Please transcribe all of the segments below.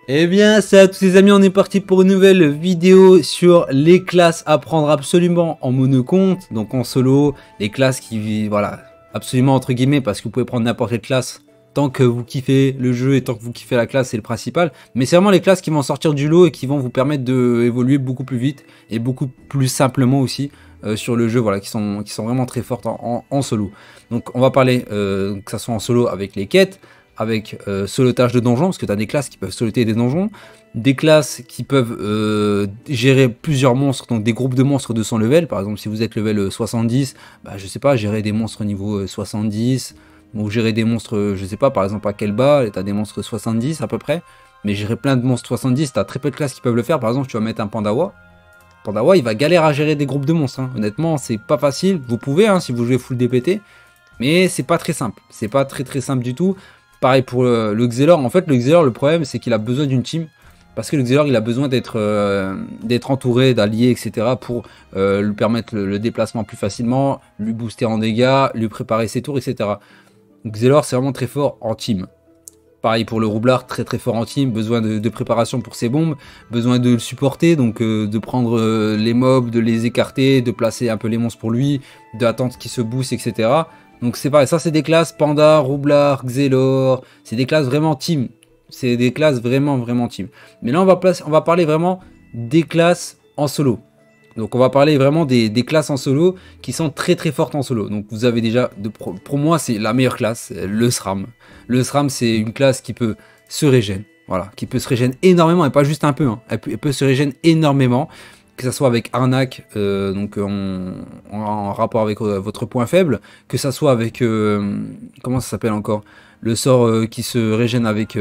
Eh bien, salut à tous les amis, on est parti pour une nouvelle vidéo sur les classes à prendre absolument en monocompte, donc en solo, les classes qui, voilà, absolument entre guillemets, parce que vous pouvez prendre n'importe quelle classe, tant que vous kiffez le jeu et tant que vous kiffez la classe, c'est le principal, mais c'est vraiment les classes qui vont sortir du lot et qui vont vous permettre d'évoluer beaucoup plus vite et beaucoup plus simplement aussi sur le jeu, voilà, qui sont vraiment très fortes en solo. Donc on va parler, que ça soit en solo avec les quêtes, avec solotage de donjons, parce que tu as des classes qui peuvent soloter des donjons, des classes qui peuvent gérer plusieurs monstres, donc des groupes de monstres de 100 level, par exemple si vous êtes level 70, bah, je sais pas, gérer des monstres niveau 70, ou gérer des monstres, je sais pas, par exemple à Kelba, tu as des monstres 70 à peu près, mais gérer plein de monstres 70, tu as très peu de classes qui peuvent le faire, par exemple tu vas mettre un Pandawa, il va galérer à gérer des groupes de monstres, hein. Honnêtement c'est pas facile, vous pouvez hein, si vous jouez full DPT, mais c'est pas très simple, c'est pas très simple du tout. Pareil pour le Xelor. En fait, le Xelor, le problème, c'est qu'il a besoin d'une team. Parce que le Xelor, il a besoin d'être entouré d'alliés, etc. pour lui permettre le déplacement plus facilement, lui booster en dégâts, lui préparer ses tours, etc. Xelor, c'est vraiment très fort en team. Pareil pour le Roublard, très fort en team, besoin de préparation pour ses bombes, besoin de le supporter, donc de prendre les mobs, de les écarter, de placer un peu les monstres pour lui, d'attendre qu'il se booste, etc. Donc c'est pareil, ça c'est des classes Panda, Roublard, Xelor, c'est des classes vraiment team. C'est des classes vraiment team. Mais là on va parler vraiment des classes en solo. Donc on va parler vraiment des classes en solo qui sont très fortes en solo. Donc vous avez déjà, pour moi c'est la meilleure classe, le SRAM. Le SRAM c'est une classe qui peut se régénérer, voilà, qui peut se régénérer énormément et pas juste un peu, hein. Elle peut se régénérer énormément. Que ça soit avec arnaque, donc en rapport avec votre point faible, que ça soit avec, comment ça s'appelle encore, le sort qui se régène avec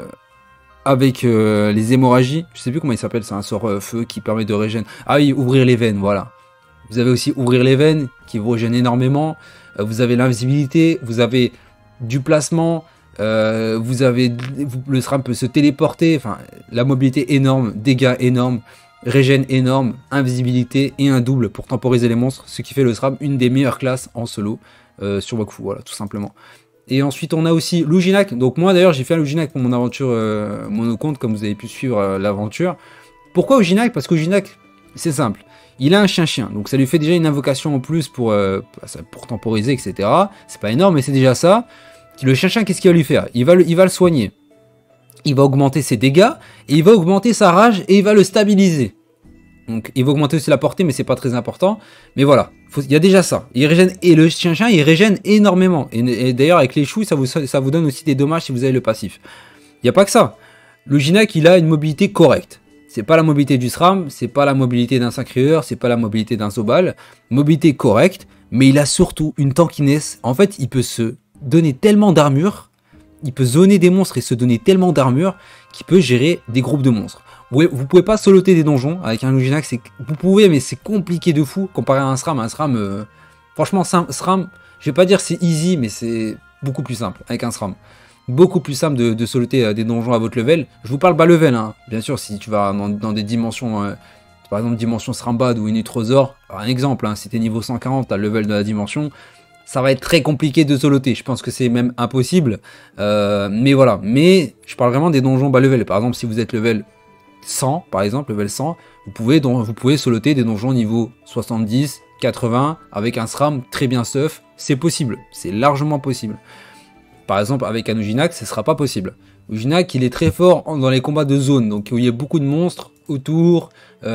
les hémorragies, je sais plus comment il s'appelle, c'est un sort feu qui permet de régénérer, ah oui, ouvrir les veines, voilà. Vous avez aussi ouvrir les veines, qui vous régène énormément, vous avez l'invisibilité, vous avez du placement, vous avez, le SRAM peut se téléporter, enfin, la mobilité énorme, dégâts énormes, régène énorme, invisibilité et un double pour temporiser les monstres, ce qui fait le SRAM une des meilleures classes en solo sur Wakfu, voilà, tout simplement. Et ensuite on a aussi Luginac, donc moi d'ailleurs j'ai fait un Luginac pour mon aventure monocompte, comme vous avez pu suivre l'aventure. Pourquoi Luginac? Parce que Luginac, c'est simple, il a un chien-chien, donc ça lui fait déjà une invocation en plus pour temporiser, etc. C'est pas énorme, mais c'est déjà ça. Le chien-chien, qu'est-ce qu'il va lui faire? Il va le soigner. Il va augmenter ses dégâts, et il va augmenter sa rage, et il va le stabiliser. Donc il va augmenter aussi la portée, mais c'est pas très important. Mais voilà, il y a déjà ça. Il régène, et le chien-chien, il régène énormément. Et d'ailleurs, avec les choux, ça vous donne aussi des dommages si vous avez le passif. Il n'y a pas que ça. Le Luginac, il a une mobilité correcte. C'est pas la mobilité du SRAM, c'est pas la mobilité d'un Sacrieur, c'est pas la mobilité d'un Zobal. Mobilité correcte, mais il a surtout une tankiness. En fait, il peut se donner tellement d'armure, il peut zoner des monstres et se donner tellement d'armure qu'il peut gérer des groupes de monstres. Vous pouvez pas soloter des donjons avec un Luginac, vous pouvez, mais c'est compliqué de fou comparé à un SRAM. Un SRAM, franchement, SRAM, je vais pas dire c'est easy, mais c'est beaucoup plus simple avec un SRAM. Beaucoup plus simple de soloter des donjons à votre level. Je vous parle bas level, hein. Bien sûr, si tu vas dans des dimensions, par exemple dimension SRAMBAD ou une Utrozor, un exemple, hein, si t'es niveau 140, t'as le level de la dimension, ça va être très compliqué de soloter, je pense que c'est même impossible, mais voilà, mais je parle vraiment des donjons bas level. Par exemple si vous êtes level 100, par exemple, level 100, vous pouvez soloter des donjons niveau 70, 80, avec un SRAM très bien stuff, c'est possible, c'est largement possible. Par exemple avec un Luginac, ce sera pas possible. Luginac, il est très fort dans les combats de zone, donc où il y a beaucoup de monstres autour,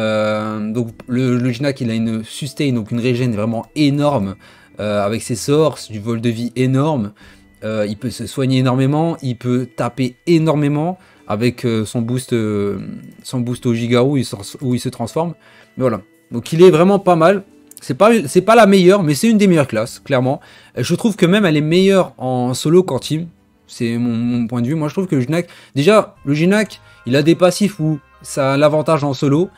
donc le Luginac il a une sustain, donc une régène vraiment énorme, avec ses sorts, du vol de vie énorme, il peut se soigner énormément, il peut taper énormément avec son boost au Gigarou où il se transforme. Mais voilà, donc il est vraiment pas mal. C'est pas la meilleure, mais c'est une des meilleures classes, clairement. Je trouve que même elle est meilleure en solo qu'en team. C'est mon point de vue. Moi je trouve que le Luginac, déjà le Luginac, il a des passifs où ça a l'avantage en solo.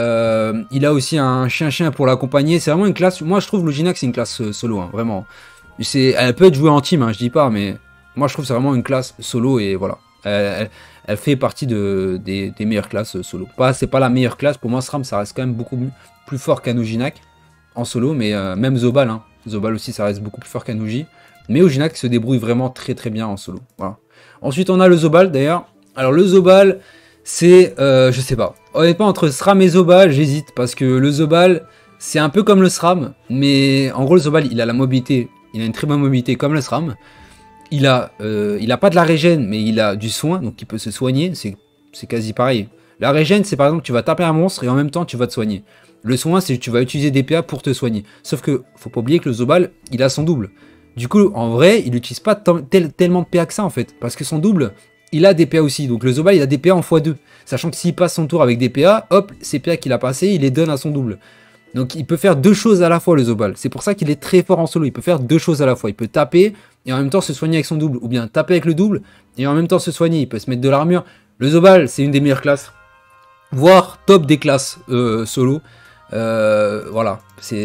Il a aussi un chien-chien pour l'accompagner. C'est vraiment une classe. Moi, je trouve le Luginac, c'est une classe solo, hein, vraiment. Elle peut être jouée en team, hein, je dis pas, mais moi, je trouve que c'est vraiment une classe solo et voilà. Elle fait partie des meilleures classes solo. C'est pas la meilleure classe. Pour moi, SRAM, ça reste quand même beaucoup plus fort qu'un Luginac en solo, mais même Zobal, hein. Zobal aussi, ça reste beaucoup plus fort qu'un Luginac. Mais Luginac se débrouille vraiment très bien en solo. Voilà. Ensuite, on a le Zobal, d'ailleurs. Alors, le Zobal, c'est, je sais pas. Honnêtement, entre SRAM et Zobal, j'hésite, parce que le Zobal, c'est un peu comme le SRAM, mais en gros, le Zobal, il a la mobilité, il a une très bonne mobilité comme le SRAM. Il a pas de la régène, mais il a du soin, donc il peut se soigner, c'est quasi pareil. La régène, c'est par exemple, tu vas taper un monstre et en même temps, tu vas te soigner. Le soin, c'est que tu vas utiliser des PA pour te soigner. Sauf que, faut pas oublier que le Zobal, il a son double. Du coup, en vrai, il n'utilise pas tellement de PA que ça, en fait, parce que son double, il a des PA aussi. Donc le Zobal, il a des PA en x2. Sachant que s'il passe son tour avec des PA, hop, ces PA qu'il a passé, il les donne à son double. Donc il peut faire deux choses à la fois, le Zobal. C'est pour ça qu'il est très fort en solo. Il peut faire deux choses à la fois. Il peut taper et en même temps se soigner avec son double. Ou bien taper avec le double et en même temps se soigner. Il peut se mettre de l'armure. Le Zobal, c'est une des meilleures classes. Voire top des classes solo. Voilà.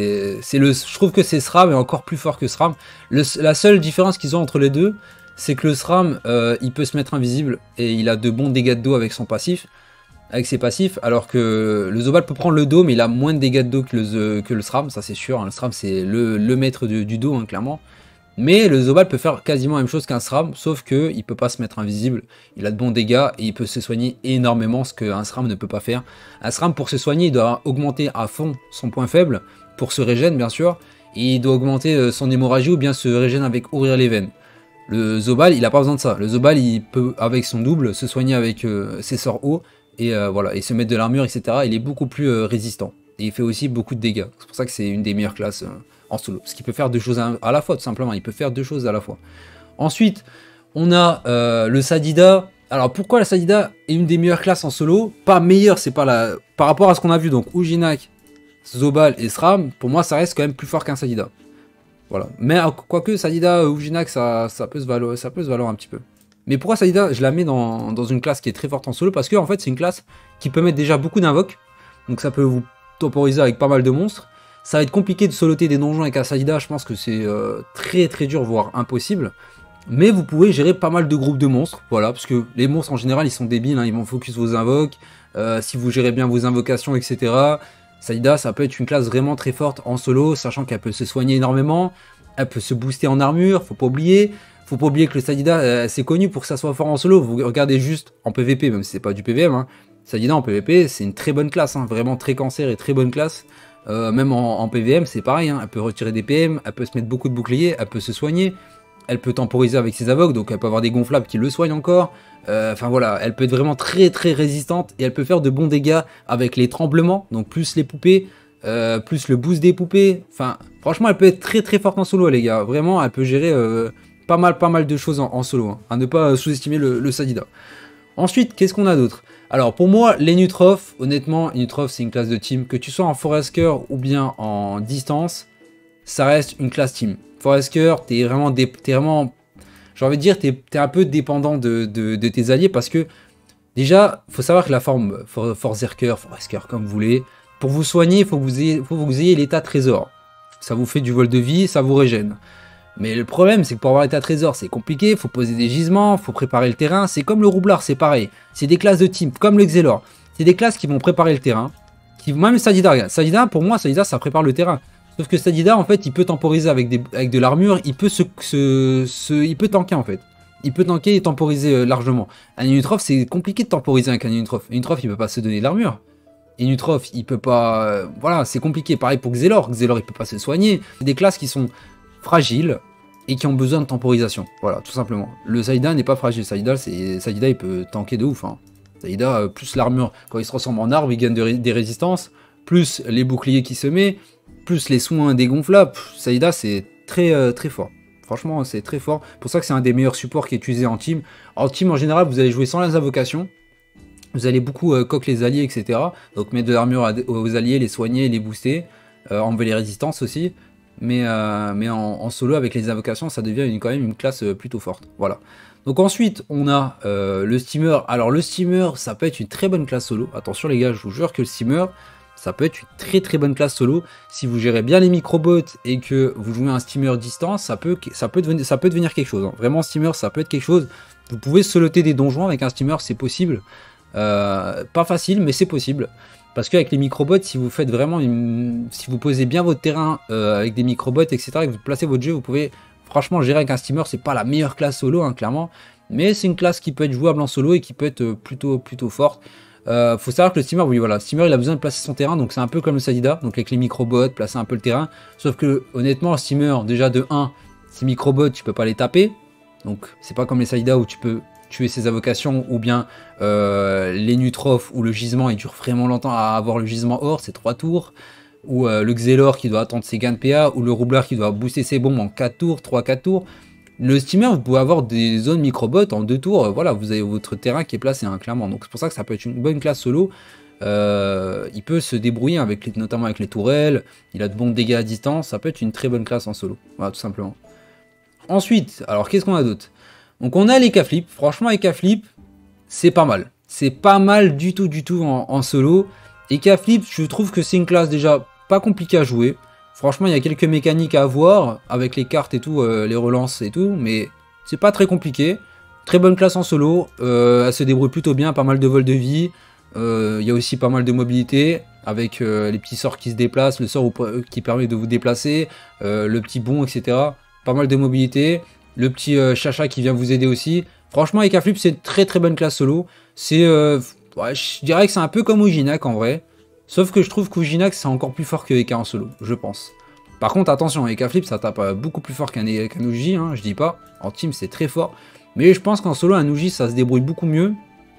Je trouve que c'est SRAM est encore plus fort que SRAM. La seule différence qu'ils ont entre les deux, c'est que le SRAM, il peut se mettre invisible et il a de bons dégâts de dos avec son passif. Avec ses passifs, alors que le Zobal peut prendre le dos, mais il a moins de dégâts de dos que le SRAM, ça c'est sûr. Hein. Le SRAM c'est le maître du dos, hein, clairement. Mais le Zobal peut faire quasiment la même chose qu'un SRAM, sauf qu'il ne peut pas se mettre invisible. Il a de bons dégâts et il peut se soigner énormément, ce qu'un SRAM ne peut pas faire. Un SRAM, pour se soigner, il doit augmenter à fond son point faible, pour se régénérer bien sûr, et il doit augmenter son hémorragie ou bien se régénérer avec ouvrir les veines. Le Zobal, il n'a pas besoin de ça. Le Zobal, il peut, avec son double, se soigner avec ses sorts hauts, et voilà, et se mettre de l'armure, etc. Il est beaucoup plus résistant. Et il fait aussi beaucoup de dégâts. C'est pour ça que c'est une des meilleures classes en solo. Parce qu'il peut faire deux choses à la fois, tout simplement. Il peut faire deux choses à la fois. Ensuite, on a le Sadida. Alors, pourquoi le Sadida est une des meilleures classes en solo? Pas meilleure, c'est pas la... Par rapport à ce qu'on a vu, donc Ujinak, Zobal et SRAM, pour moi, ça reste quand même plus fort qu'un Sadida. Voilà. Mais quoique Sadida, Ujinak, ça peut se valoir un petit peu. Mais pourquoi Sadida, je la mets dans une classe qui est très forte en solo? Parce que en fait, c'est une classe qui peut mettre déjà beaucoup d'invoques. Donc ça peut vous temporiser avec pas mal de monstres. Ça va être compliqué de soloter des donjons avec un Sadida. Je pense que c'est très très dur, voire impossible. Mais vous pouvez gérer pas mal de groupes de monstres. Voilà, parce que les monstres en général, ils sont débiles. Hein, ils vont focus vos invoques. Si vous gérez bien vos invocations, etc. Sadida, ça peut être une classe vraiment très forte en solo, sachant qu'elle peut se soigner énormément. Elle peut se booster en armure, faut pas oublier. Faut pas oublier que le Sadida, c'est connu pour que ça soit fort en solo. Vous regardez juste en PVP, même si c'est pas du PVM. Hein. Sadida en PVP, c'est une très bonne classe. Hein, vraiment très cancer et très bonne classe. Même en PVM, c'est pareil. Hein, elle peut retirer des PM, elle peut se mettre beaucoup de boucliers, elle peut se soigner. Elle peut temporiser avec ses avocs, donc elle peut avoir des gonflables qui le soignent encore. Enfin voilà, elle peut être vraiment très très résistante. Et elle peut faire de bons dégâts avec les tremblements, donc plus les poupées. Plus le boost des poupées. Enfin, franchement, elle peut être très très forte en solo, les gars. Vraiment, elle peut gérer... pas mal de choses en solo, hein, à ne pas sous-estimer le Sadida. Ensuite, qu'est-ce qu'on a d'autre? Alors pour moi, les Nutrof, honnêtement, Nutrof c'est une classe de team, que tu sois en Foresker ou bien en distance, ça reste une classe team. Foresker, t'es vraiment, j'ai envie de dire, t'es un peu dépendant de tes alliés, parce que déjà, faut savoir que la forme Foresker, comme vous voulez, pour vous soigner, il faut que vous ayez l'état trésor. Ça vous fait du vol de vie, ça vous régène. Mais le problème, c'est que pour avoir l'état trésor, c'est compliqué, il faut poser des gisements, il faut préparer le terrain. C'est comme le roublard, c'est pareil. C'est des classes de team, comme le Xelor. C'est des classes qui vont préparer le terrain. Même Sadida, regarde. Sadida, pour moi, Sadida, ça prépare le terrain. Sauf que Sadida, en fait, il peut temporiser avec de l'armure, il peut il peut tanker, en fait. Il peut tanker et temporiser largement. Un Unutrof, c'est compliqué de temporiser avec un Unutrof. Un Unutrof, il peut pas se donner de l'armure. Unutrof, il peut pas... voilà, c'est compliqué. Pareil pour Xelor. Xelor, il peut pas se soigner. C'est des classes qui sont fragiles et qui ont besoin de temporisation. Voilà, tout simplement. Le Sadida n'est pas fragile. Sadida, il peut tanker de ouf. Hein. Sadida, plus l'armure, quand il se transforme en arbre, il gagne des résistances, plus les boucliers qui se met, plus les soins dégonflables. Sadida, c'est très très fort. Franchement, c'est très fort. Pour ça que c'est un des meilleurs supports qui est utilisé en team. En team, en général, vous allez jouer sans les invocations. Vous allez beaucoup coque les alliés, etc. Donc mettre de l'armure aux alliés, les soigner, les booster, enlever les résistances aussi. Mais en solo avec les invocations, ça devient quand même une classe plutôt forte. Voilà. Donc ensuite, on a le steamer. Alors le steamer, ça peut être une très bonne classe solo. Attention les gars, je vous jure que le steamer, ça peut être une très très bonne classe solo. Si vous gérez bien les microbots et que vous jouez un steamer distance, ça peut devenir quelque chose. Hein. Vraiment, steamer, ça peut être quelque chose. Vous pouvez soloter des donjons avec un steamer, c'est possible. Pas facile, mais c'est possible. Parce qu'avec les microbots, si vous faites vraiment si vous posez bien votre terrain avec des microbots, etc., et que vous placez votre jeu, vous pouvez franchement gérer avec un steamer. C'est pas la meilleure classe solo, hein, clairement. Mais c'est une classe qui peut être jouable en solo et qui peut être plutôt forte. Faut savoir que le steamer, oui voilà, steamer il a besoin de placer son terrain, donc c'est un peu comme le Sadida, donc avec les microbots, placer un peu le terrain. Sauf que honnêtement, le steamer, déjà de 1, ces microbots, tu peux pas les taper. Donc c'est pas comme les Sadida où tu peux tuer ses invocations, ou bien les Nutrophes où le gisement il dure vraiment longtemps à avoir le gisement or, c'est 3 tours. Ou le Xelor qui doit attendre ses gains de PA, ou le Roublard qui doit booster ses bombes en 4 tours, 3-4 tours. Le steamer, vous pouvez avoir des zones microbots en 2 tours, voilà, vous avez votre terrain qui est placé, hein, clairement. Donc c'est pour ça que ça peut être une bonne classe solo. Il peut se débrouiller, avec notamment avec les tourelles, il a de bons dégâts à distance, ça peut être une très bonne classe en solo, voilà, tout simplement. Ensuite, alors qu'est-ce qu'on a d'autre? Donc on a les K-Flip, franchement les K-Flip, c'est pas mal. C'est pas mal du tout en solo. Et K-Flip, je trouve que c'est une classe déjà pas compliquée à jouer. Franchement, il y a quelques mécaniques à avoir avec les cartes et tout, les relances et tout, mais c'est pas très compliqué. Très bonne classe en solo, elle se débrouille plutôt bien, pas mal de vol de vie. Il y a aussi pas mal de mobilité avec les petits sorts qui se déplacent, le sort qui permet de vous déplacer, le petit bond, etc. Pas mal de mobilité, le petit chacha qui vient vous aider aussi. Franchement, avec K-Flip, c'est une très bonne classe solo. C'est, ouais, je dirais que c'est un peu comme Ujinak en vrai. Sauf que je trouve qu'Ujinak c'est encore plus fort que Eka en solo, je pense. Par contre, attention, Eka Flip ça tape beaucoup plus fort qu'un Uji, hein, je dis pas. En team c'est très fort. Mais je pense qu'en solo, un Uji ça se débrouille beaucoup mieux.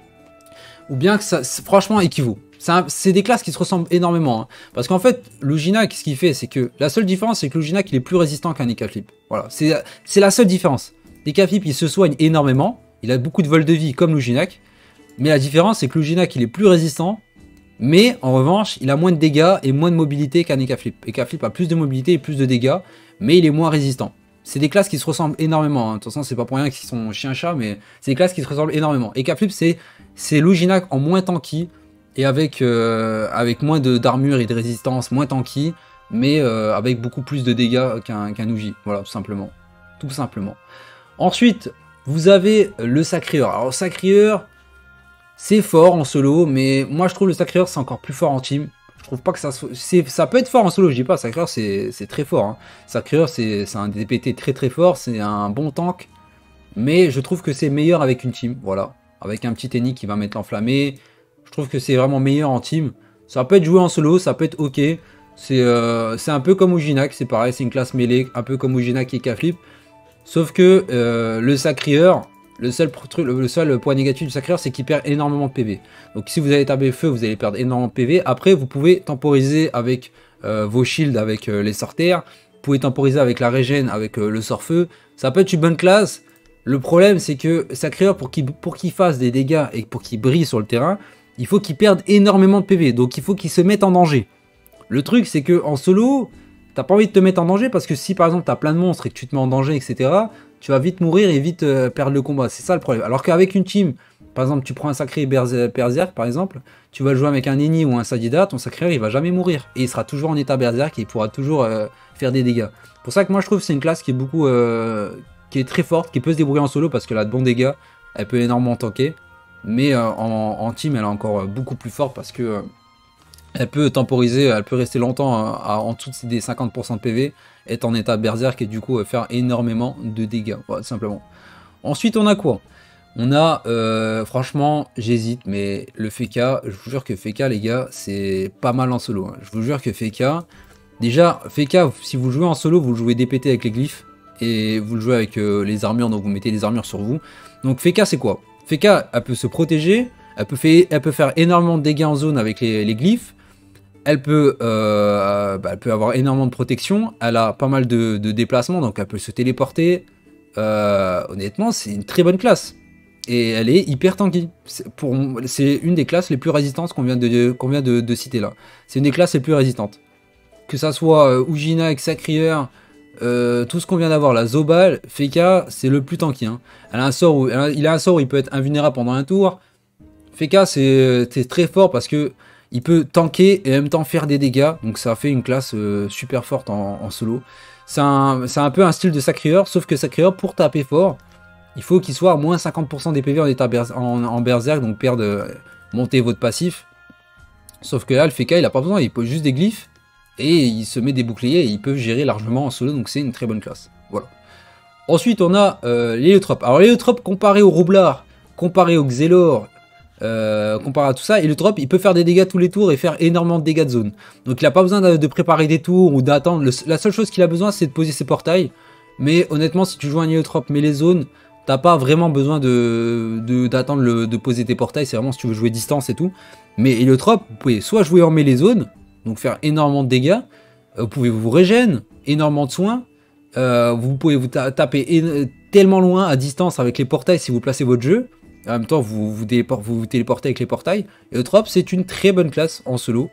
Ou bien que ça, franchement, équivaut. C'est des classes qui se ressemblent énormément. Hein. Parce qu'en fait, l'Ujinak, ce qu'il fait, c'est que la seule différence, c'est que l'Ujinak il est plus résistant qu'un Eka Flip. Voilà, c'est la seule différence. L'Eka Flip il se soigne énormément. Il a beaucoup de vol de vie comme l'Ujinak. Mais la différence, c'est que l'Ujinak il est plus résistant. Mais en revanche, il a moins de dégâts et moins de mobilité qu'un Eka Flip. Eka Flip a plus de mobilité et plus de dégâts, mais il est moins résistant. C'est des classes qui se ressemblent énormément. Hein. De toute façon, c'est pas pour rien qu'ils sont chien-chat, mais c'est des classes qui se ressemblent énormément. Eka Flip, c'est l'Ujinak en moins tanky et avec moins d'armure et de résistance, moins tanky, mais avec beaucoup plus de dégâts qu'un Uji. Voilà, tout simplement. Tout simplement. Ensuite, vous avez le Sacrieur. Alors, Sacrieur. C'est fort en solo, mais moi je trouve le Sacrieur c'est encore plus fort en team. Je trouve pas que ça peut être fort en solo, je dis pas, Sacrieur c'est très fort. Hein. Sacrieur c'est un DPT très fort, c'est un bon tank, mais je trouve que c'est meilleur avec une team, voilà. Avec un petit Eni qui va mettre l'enflammé, je trouve que c'est vraiment meilleur en team. Ça peut être joué en solo, ça peut être ok. C'est un peu comme Ujinak, c'est pareil, c'est une classe mêlée, un peu comme Ujinak et K-Flip. Sauf que le Sacrieur... Le seul point négatif du Sacrieur, c'est qu'il perd énormément de PV. Donc si vous allez taper feu, vous allez perdre énormément de PV. Après, vous pouvez temporiser avec vos shields, avec les sorteurs. Vous pouvez temporiser avec la régène, avec le sort feu. Ça peut être une bonne classe. Le problème, c'est que Sacrieur, pour qu'il fasse des dégâts et pour qu'il brille sur le terrain, il faut qu'il perde énormément de PV. Donc il faut qu'il se mette en danger. Le truc, c'est que en solo, t'as pas envie de te mettre en danger parce que si par exemple t'as plein de monstres et que tu te mets en danger, etc., tu vas vite mourir et vite perdre le combat. C'est ça le problème. Alors qu'avec une team, par exemple, tu prends un sacré berserk, par exemple, tu vas jouer avec un Eni ou un Sadida, ton Sacrieur, il va jamais mourir. Et il sera toujours en état berserk et il pourra toujours faire des dégâts. C'est pour ça que moi, je trouve que c'est une classe qui est beaucoup... qui est très forte, qui peut se débrouiller en solo parce qu'elle a de bons dégâts. Elle peut énormément tanker. Mais en team, elle est encore beaucoup plus forte parce que... elle peut temporiser, elle peut rester longtemps en dessous des 50% de PV, être en état berserk et du coup faire énormément de dégâts, voilà, simplement. Ensuite, on a quoi? On a, franchement, j'hésite, mais le Feka, je vous jure que Feka, les gars, c'est pas mal en solo. Hein. Je vous jure que Feka, déjà, Feka, si vous jouez en solo, vous le jouez DPT avec les glyphes, et vous le jouez avec les armures, donc vous mettez les armures sur vous. Donc Feka, c'est quoi? Feka, elle peut se protéger, elle peut faire énormément de dégâts en zone avec les glyphes. Elle peut avoir énormément de protection, elle a pas mal de déplacements, donc elle peut se téléporter. Honnêtement, c'est une très bonne classe. Et elle est hyper tanky. C'est une des classes les plus résistantes qu'on vient de citer là. C'est une des classes les plus résistantes. Que ça soit Ujinak, Sacrieur, tout ce qu'on vient d'avoir, la Zobal, Feka, c'est le plus tanky. Hein. Il a un sort où il peut être invulnérable pendant un tour. Feka, c'est très fort parce que il peut tanker et en même temps faire des dégâts. Donc ça fait une classe super forte en solo. C'est un peu un style de Sacrieur, sauf que Sacrieur, pour taper fort, il faut qu'il soit à moins 50% des PV en état en berserk, donc monter votre passif. Sauf que là, le Feka, il a pas besoin, il pose juste des glyphes, et il se met des boucliers, et il peut gérer largement en solo, donc c'est une très bonne classe. Voilà. Ensuite, on a l'héliotrope. Alors, l'héliotrope, comparé au roublard, comparé au Xelor, comparé à tout ça, l'héliotrope, il peut faire des dégâts tous les tours et faire énormément de dégâts de zone. Donc, il n'a pas besoin de préparer des tours ou d'attendre. La seule chose qu'il a besoin, c'est de poser ses portails. Mais honnêtement, si tu joues un héliotrope mêlée zone, t'as pas vraiment besoin d'attendre de poser tes portails. C'est vraiment si tu veux jouer distance et tout. Mais héliotrope, vous pouvez soit jouer en mêlée zone, donc faire énormément de dégâts. Vous pouvez vous régénérer, énormément de soins. Vous pouvez vous taper tellement loin à distance avec les portails si vous placez votre jeu. En même temps, vous téléportez avec les portails. Héliotrope, c'est une très bonne classe en solo.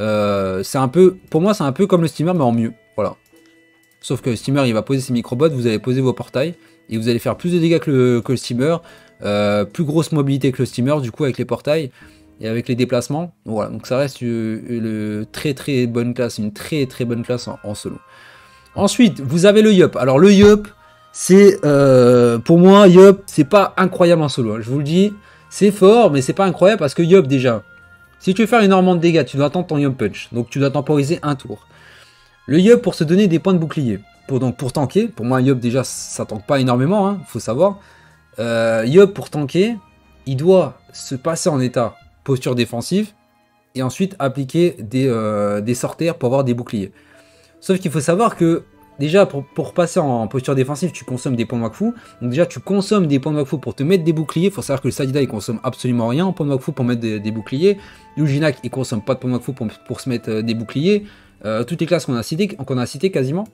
Pour moi, c'est un peu comme le steamer, mais en mieux. Voilà. Sauf que le steamer, il va poser ses microbots, vous allez poser vos portails. Et vous allez faire plus de dégâts que le steamer. Plus grosse mobilité que le steamer, du coup, avec les portails. Et avec les déplacements. Voilà, donc ça reste une très bonne classe. Une très bonne classe en solo. Ensuite, vous avez le Yup. Alors le Yup, c'est pour moi, Yup, c'est pas incroyable en solo. Hein. Je vous le dis, c'est fort, mais c'est pas incroyable parce que Yup, déjà, si tu veux faire énormément de dégâts, tu dois attendre ton Yup Punch. Donc tu dois temporiser un tour. Le Yup pour se donner des points de bouclier. Pour tanker, pour moi, Yup, déjà, ça tank pas énormément, hein, faut savoir. Yup, pour tanker, il doit se passer en état posture défensive et ensuite appliquer des sorteurs pour avoir des boucliers. Sauf qu'il faut savoir que déjà pour passer en posture défensive, tu consommes des points de Wakfu. Donc déjà tu consommes des points de Wakfu pour te mettre des boucliers. Il faut savoir que le Sadida il consomme absolument rien en points de Wakfu pour mettre des boucliers. L'Ujinak il consomme pas de points de Wakfu pour se mettre des boucliers. Toutes les classes qu'on a citées quasiment.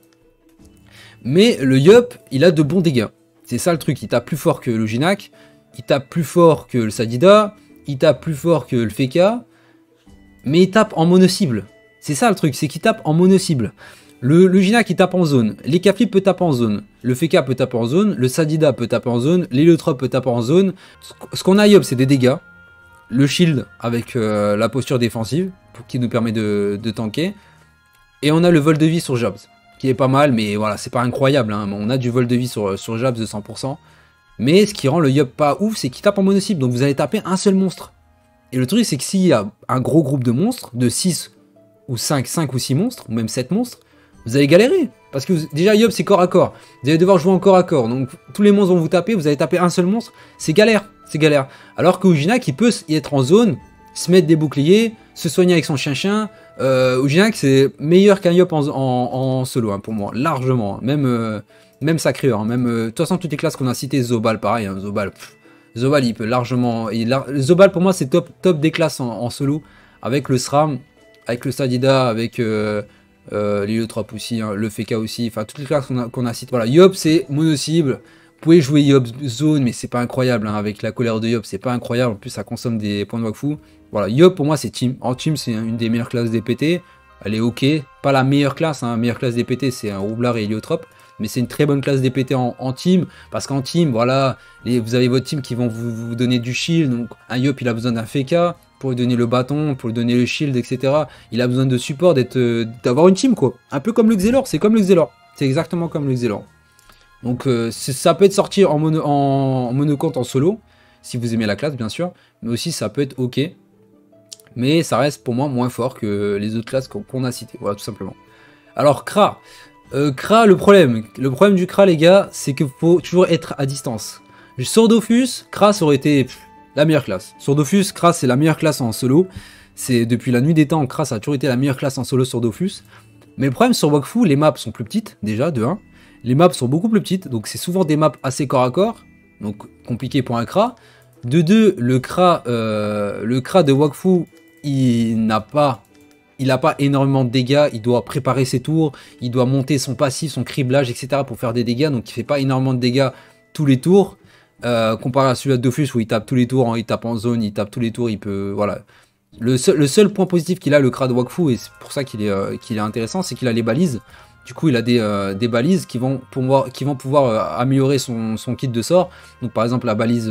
Mais le Yup il a de bons dégâts. C'est ça le truc, il tape plus fort que l'Ujinak, il tape plus fort que le Sadida, il tape plus fort que le Feka, mais il tape en mono-cible. C'est ça le truc, c'est qu'il tape en mono-cible. Le Jinak il tape en zone, l'Ekaflip peut taper en zone, le Feka peut taper en zone, le Sadida peut taper en zone, l'Héliotrope peut taper en zone. Ce qu'on a à Yup c'est des dégâts. Le shield avec la posture défensive, qui nous permet de tanker. Et on a le vol de vie sur Jabs, qui est pas mal, mais voilà, c'est pas incroyable. Hein. On a du vol de vie sur Jabs de 100%. Mais ce qui rend le Yup pas ouf, c'est qu'il tape en mono-cible, donc vous allez taper un seul monstre. Et le truc c'est que s'il y a un gros groupe de monstres, de 6 ou 5 ou 6 monstres, ou même 7 monstres, vous allez galérer. Parce que déjà Yup c'est corps à corps. Vous allez devoir jouer en corps à corps. Donc tous les monstres vont vous taper, vous allez taper un seul monstre. C'est galère. C'est galère. Alors que Ujinak il peut y être en zone, se mettre des boucliers, se soigner avec son chien-chien. Ujinak c'est meilleur qu'un Yup en solo hein, pour moi. Largement. Hein. Même sacré. Hein. De toute façon toutes les classes qu'on a citées, Zobal pareil. Hein. Zobal il peut largement... Zobal pour moi c'est top des classes en solo. Avec le SRAM, avec le Sadida, avec... l'Héliotrope aussi, hein, le Feka aussi, enfin toutes les classes qu'on a citées. Voilà, Yup c'est mono-cible, vous pouvez jouer Yup zone, mais c'est pas incroyable, hein, avec la colère de Yup, c'est pas incroyable, en plus ça consomme des points de Wakfu. Voilà, Yup pour moi c'est team, en team c'est une des meilleures classes DPT, elle est ok, pas la meilleure classe, hein, meilleure classe DPT c'est un Roublard et Héliotrope, mais c'est une très bonne classe DPT en team, parce qu'en team, voilà, vous avez votre team qui vont vous donner du shield, donc un Yup il a besoin d'un Feka, pour lui donner le bâton, pour lui donner le shield, etc. Il a besoin de support, d'avoir une team, quoi. Un peu comme le Xelor, c'est comme le Xelor. C'est exactement comme le Xelor. Donc ça peut être sorti en monocante en solo, si vous aimez la classe, bien sûr. Mais aussi, ça peut être ok. Mais ça reste, pour moi, moins fort que les autres classes qu'on a citées. Voilà, tout simplement. Alors, Kra. Kra, le problème du Kra, les gars, c'est qu'il faut toujours être à distance. Sur Dofus, Kra, ça aurait été... la meilleure classe. Sur Dofus, Kra c'est la meilleure classe en solo. C'est depuis la nuit des temps, Kra ça a toujours été la meilleure classe en solo sur Dofus. Mais le problème sur Wakfu, les maps sont plus petites, déjà, de 1. Les maps sont beaucoup plus petites, donc c'est souvent des maps assez corps à corps. Donc compliqué pour un Kra. De 2, le Kra de Wakfu, il n'a pas énormément de dégâts. Il doit préparer ses tours, il doit monter son passif, son criblage, etc. pour faire des dégâts. Donc il fait pas énormément de dégâts tous les tours. Comparé à celui de Dofus où il tape tous les tours, il tape en zone, il tape tous les tours, il peut... Voilà. Le seul point positif qu'il a, le Kra de Wakfu, et c'est pour ça qu'il est intéressant, c'est qu'il a les balises. Du coup, il a des balises qui vont pouvoir améliorer son kit de sort. Donc par exemple, la balise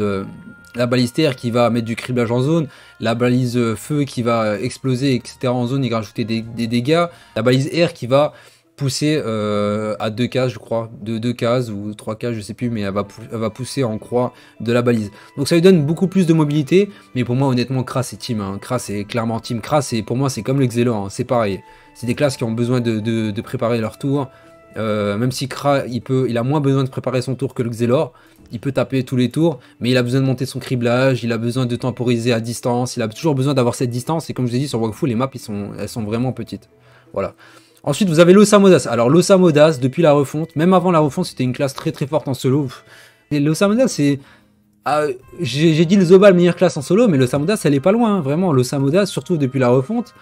terre qui va mettre du criblage en zone, la balise feu qui va exploser, etc. en zone et rajouter des dégâts, la balise air qui va pousser à 2 cases, je crois, de 2 cases ou 3 cases, je sais plus, mais elle va pousser en croix de la balise. Donc ça lui donne beaucoup plus de mobilité, mais pour moi honnêtement Kra c'est team, hein. Kra c'est clairement team, Kra pour moi c'est comme le Xelor, hein. C'est pareil. C'est des classes qui ont besoin de préparer leur tour, Même si Kra, il a moins besoin de préparer son tour que le Xelor. Il peut taper tous les tours, mais il a besoin de monter son criblage, il a besoin de temporiser à distance, il a toujours besoin d'avoir cette distance. Et comme je vous ai dit, sur Wakfu, les maps, elles sont vraiment petites. Voilà. Ensuite, vous avez l'Osamodas. Alors, l'Osamodas, depuis la refonte, même avant la refonte, c'était une classe très très forte en solo. Et l'Osamodas, c'est... j'ai dit le Zobal meilleure classe en solo, mais l'Osamodas, elle est pas loin, hein, vraiment. L'Osamodas, surtout depuis la refonte,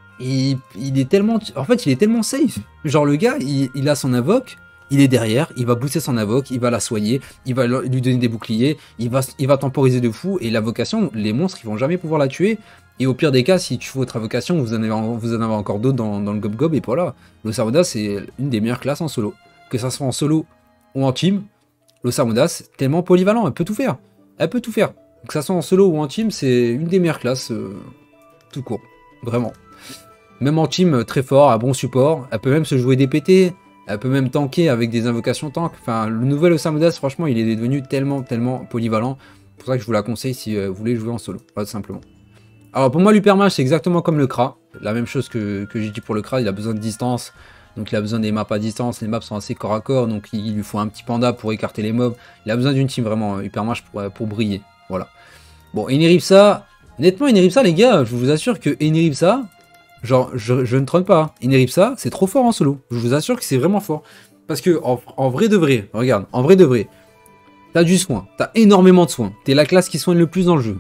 il est tellement... En fait, il est tellement safe. Genre, le gars, il a son invoque, il est derrière, il va booster son invoque, il va la soigner, il va lui donner des boucliers, il va temporiser de fou, et l'invocation, les monstres, ils vont jamais pouvoir la tuer. Et au pire des cas, si tu fais votre invocation, vous en avez encore d'autres dans le Gob-Gob, et voilà. L'Osamodas, c'est une des meilleures classes en solo. Que ça soit en solo ou en team, l'Osamodas, tellement polyvalent, elle peut tout faire. Elle peut tout faire. Que ça soit en solo ou en team, c'est une des meilleures classes, tout court. Vraiment. Même en team, très fort, à bon support, elle peut même se jouer des PT. Elle peut même tanker avec des invocations tank. Enfin, le nouvel Osamodas, franchement, il est devenu tellement polyvalent. C'est pour ça que je vous la conseille si vous voulez jouer en solo, tout simplement. Alors pour moi, l'Hypermage, c'est exactement comme le Kra. La même chose que j'ai dit pour le Kra, il a besoin de distance. Donc il a besoin des maps à distance. Les maps sont assez corps à corps, donc il lui faut un petit panda pour écarter les mobs. Il a besoin d'une team vraiment Hypermage pour briller. Voilà. Bon, Eneripsa, honnêtement, Eneripsa, les gars, je vous assure que Eneripsa... Genre, je ne trône pas. Eneripsa, c'est trop fort en solo. Je vous assure que c'est vraiment fort. Parce que, en vrai de vrai, regarde, en vrai de vrai, t'as du soin. T'as énormément de soins. T'es la classe qui soigne le plus dans le jeu.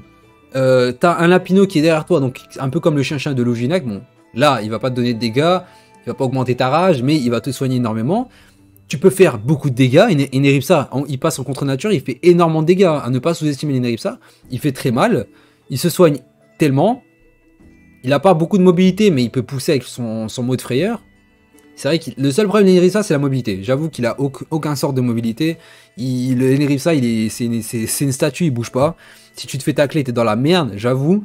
T'as un Lapino qui est derrière toi, donc un peu comme le chien-chien de Loginac. Bon, là, il va pas te donner de dégâts. Il va pas augmenter ta rage, mais il va te soigner énormément. Tu peux faire beaucoup de dégâts. Eneripsa, il passe en contre-nature, il fait énormément de dégâts. À ne pas sous-estimer Eneripsa. Il fait très mal. Il se soigne tellement. Il n'a pas beaucoup de mobilité, mais il peut pousser avec son mode frayeur. C'est vrai que le seul problème d'Eneripsa, c'est la mobilité. J'avoue qu'il a aucun sort de mobilité. L'Eneripsa, c'est une statue, il bouge pas. Si tu te fais tacler, t'es dans la merde, j'avoue.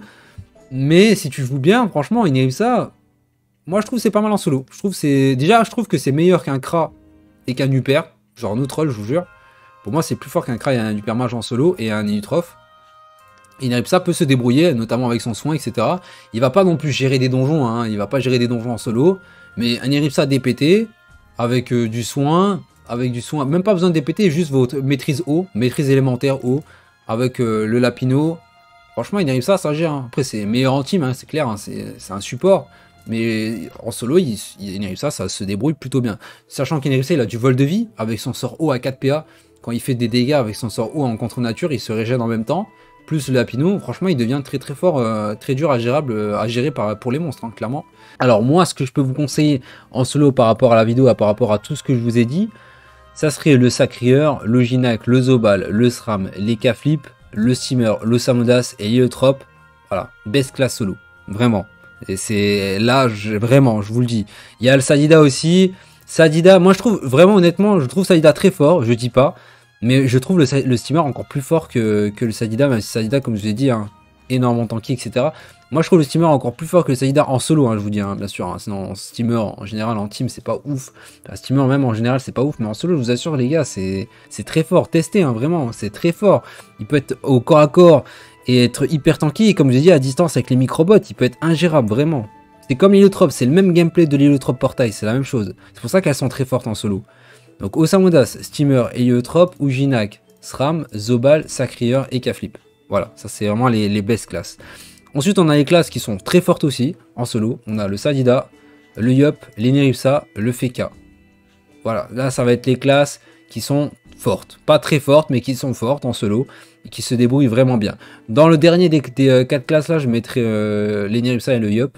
Mais si tu joues bien, franchement, Eneripsa, moi je trouve que c'est pas mal en solo. Déjà, je trouve que c'est meilleur qu'un Kra et qu'un Uper. Genre Neutroll, je vous jure. Pour moi, c'est plus fort qu'un Kra et un Uper Mage en solo et un Inutroph. Eneripsa peut se débrouiller, notamment avec son soin, etc. Il va pas non plus gérer des donjons, hein. Il va pas gérer des donjons en solo. Mais un Eneripsa DPT, avec du soin, même pas besoin de DPT, juste votre maîtrise eau, maîtrise élémentaire eau, avec le Lapino. Franchement, Eneripsa, ça gère. Hein. Après, c'est meilleur en team, hein, c'est clair, hein, c'est un support. Mais en solo, Eneripsa, ça se débrouille plutôt bien. Sachant qu'Eneripsa, il a du vol de vie, avec son sort eau à 4 PA. Quand il fait des dégâts avec son sort eau en contre-nature, il se régène en même temps. Plus le Lapino, franchement, il devient très très fort, très dur à gérer pour les monstres, hein, clairement. Alors moi, ce que je peux vous conseiller en solo par rapport à la vidéo, par rapport à tout ce que je vous ai dit, ça serait le Sacrieur, le Ginac, le Zobal, le SRAM, les K-Flip, le Steamer, l'Osamodas et l'Heliotrope. Voilà, best class solo, vraiment. Et c'est là, vraiment, je vous le dis. Il y a le Sadida aussi. Sadida, moi je trouve, vraiment honnêtement, je trouve Sadida très fort, je dis pas. Mais je trouve le Steamer encore plus fort que le Sadida, même si Sadida, comme je vous ai dit, hein, énormément tanky, etc. Moi, je trouve le Steamer encore plus fort que le Sadida en solo, hein, je vous dis, hein, bien sûr. Hein, sinon, Steamer, en général, en team, c'est pas ouf. Enfin, Steamer, même, en général, c'est pas ouf. Mais en solo, je vous assure, les gars, c'est très fort. Testez, hein, vraiment, c'est très fort. Il peut être au corps à corps et être hyper tanky. Et comme je vous ai dit, à distance, avec les microbots, il peut être ingérable, vraiment. C'est comme l'Heliotrope, c'est le même gameplay de l'Heliotrope Portail, c'est la même chose. C'est pour ça qu'elles sont très fortes en solo. Donc Osamodas, Steamer, Heliotrope, Ujinac, SRAM, Zobal, Sacrieur et K-Flip. Voilà, ça c'est vraiment les best classes. Ensuite on a les classes qui sont très fortes aussi, en solo. On a le Sadida, le Yup, l'Eneripsa, le Feka. Voilà, là ça va être les classes qui sont fortes. Pas très fortes, mais qui sont fortes en solo. Et qui se débrouillent vraiment bien. Dans le dernier des 4 classes là, je mettrai l'Eneripsa et le Yup.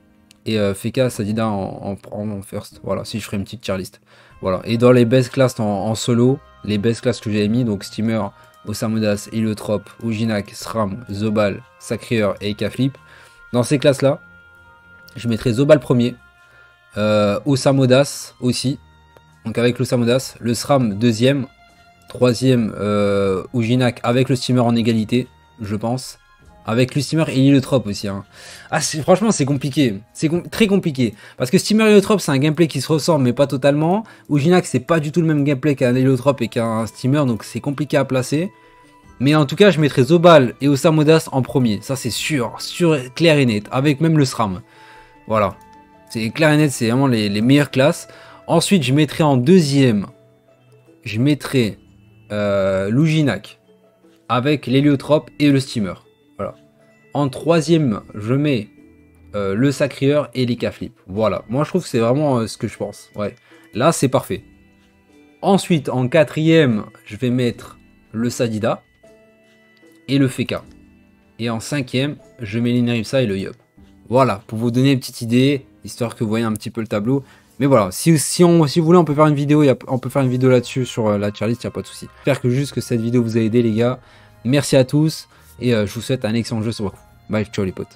Et Feka, Sadida en first. Voilà, si je ferai une petite tier list. Voilà. Et dans les best classes en solo, les best classes que j'ai mis, donc Steamer, Osamodas, Heliotrope, Ujinac, SRAM, Zobal, Sacrieur et K-Flip. Dans ces classes-là, je mettrai Zobal premier, Osamodas aussi, donc avec l'Osamodas, le SRAM deuxième, troisième Ujinac avec le Steamer en égalité, je pense. Avec le Steamer et l'Heliotrope aussi. Hein. Ah, franchement, c'est compliqué. C'est très compliqué. Parce que Steamer et Heliotrope, c'est un gameplay qui se ressemble, mais pas totalement. Ujinac, c'est pas du tout le même gameplay qu'un Heliotrope et qu'un Steamer, donc c'est compliqué à placer. Mais en tout cas, je mettrai Zobal et Osamodas en premier. Ça, c'est sûr, clair et net. Avec même le SRAM. Voilà. C'est clair et net, c'est vraiment les meilleures classes. Ensuite, je mettrai en deuxième, je mettrai l'Uginac avec l'héliotrope et le steamer. Voilà. En troisième, je mets le sacrieur et les K-flip. Voilà. Moi, je trouve que c'est vraiment ce que je pense. Ouais. Là, c'est parfait. Ensuite, en quatrième, je vais mettre le Sadida et le Feka. Et en cinquième, je mets l'Ineripsa et le Yup. Voilà, pour vous donner une petite idée, histoire que vous voyez un petit peu le tableau. Mais voilà, si vous voulez, on peut faire une vidéo, on peut faire une vidéo là-dessus sur la tier list, il n'y a pas de souci. J'espère que juste que cette vidéo vous a aidé, les gars. Merci à tous et je vous souhaite un excellent jeu sur Warcraft. Bye, ciao les potes.